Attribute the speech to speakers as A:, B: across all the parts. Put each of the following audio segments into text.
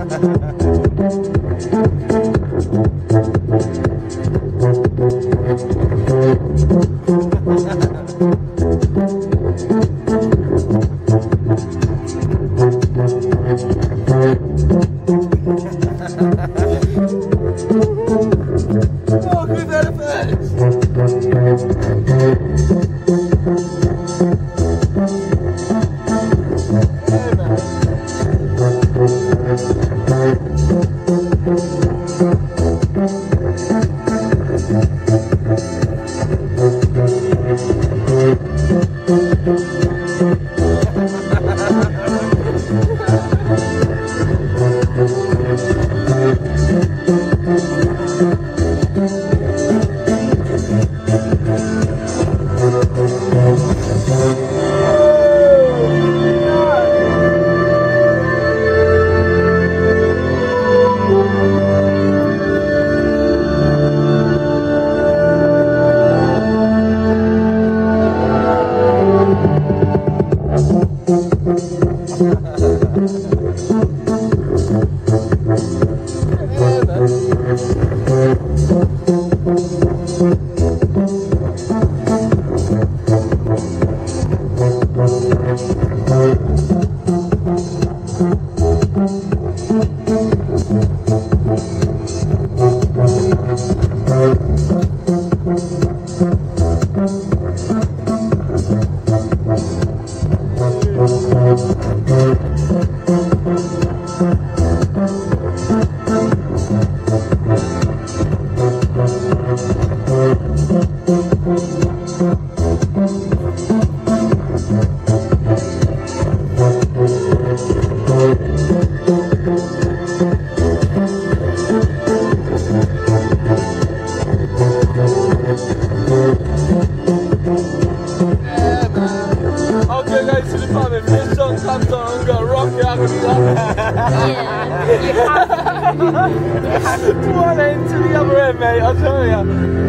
A: One end to the other end, mate, I tell ya.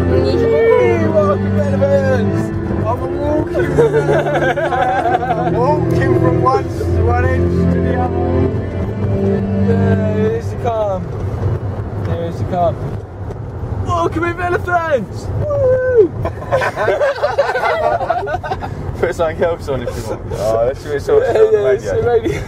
A: Walking benefits. I'm walking from one end to the other. Here's the calm. Here's the calm. Walking with elephants! Woo!
B: Put something else on if you want. Oh, let's do it on the radio.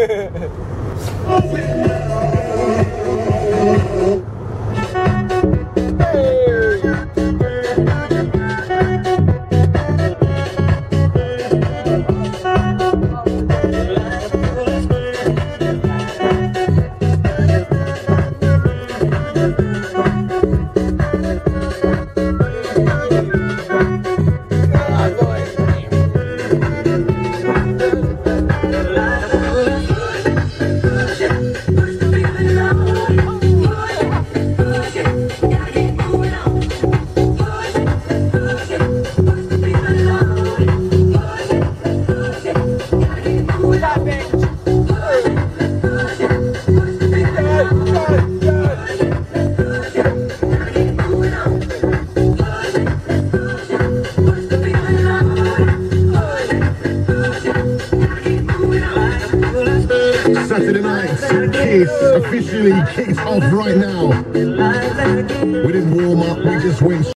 C: Saturday night's Kiss officially kicks off right now. We didn't warm up, we just went